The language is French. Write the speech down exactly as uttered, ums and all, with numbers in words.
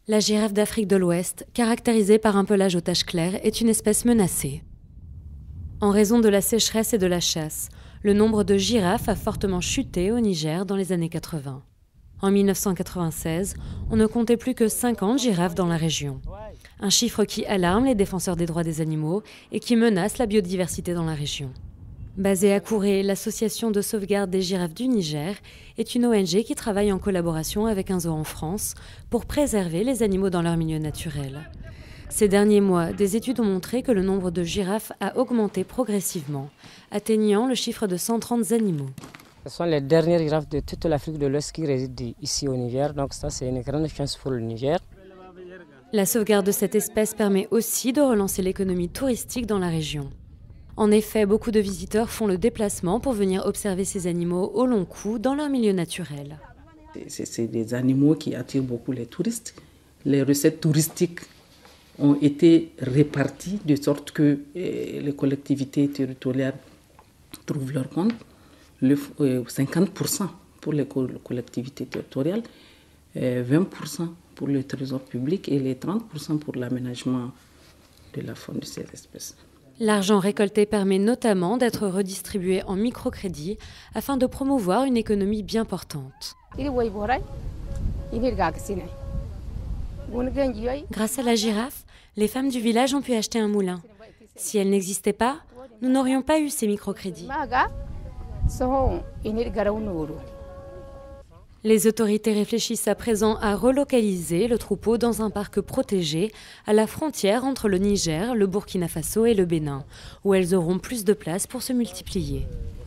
La girafe d'Afrique de l'Ouest, caractérisée par un pelage aux taches claires, est une espèce menacée. En raison de la sécheresse et de la chasse, le nombre de girafes a fortement chuté au Niger dans les années quatre-vingt. En mille neuf cent quatre-vingt-seize, on ne comptait plus que cinquante girafes dans la région. Un chiffre qui alarme les défenseurs des droits des animaux et qui menace la biodiversité dans la région. Basée à Kouré, l'association de sauvegarde des girafes du Niger est une O N G qui travaille en collaboration avec un zoo en France pour préserver les animaux dans leur milieu naturel. Ces derniers mois, des études ont montré que le nombre de girafes a augmenté progressivement, atteignant le chiffre de cent trente animaux. Ce sont les dernières girafes de toute l'Afrique de l'Ouest qui résident ici au Niger, donc ça c'est une grande chance pour le Niger. La sauvegarde de cette espèce permet aussi de relancer l'économie touristique dans la région. En effet, beaucoup de visiteurs font le déplacement pour venir observer ces animaux au long cours dans leur milieu naturel. C'est des animaux qui attirent beaucoup les touristes. Les recettes touristiques ont été réparties de sorte que les collectivités territoriales trouvent leur compte. Le, cinquante pour cent pour les collectivités territoriales, vingt pour cent pour le trésor public et les trente pour cent pour l'aménagement de la faune de ces espèces. L'argent récolté permet notamment d'être redistribué en microcrédit afin de promouvoir une économie bien portante. Grâce à la girafe, les femmes du village ont pu acheter un moulin. Si elle n'existait pas, nous n'aurions pas eu ces microcrédits. Les autorités réfléchissent à présent à relocaliser le troupeau dans un parc protégé à la frontière entre le Niger, le Burkina Faso et le Bénin, où elles auront plus de place pour se multiplier.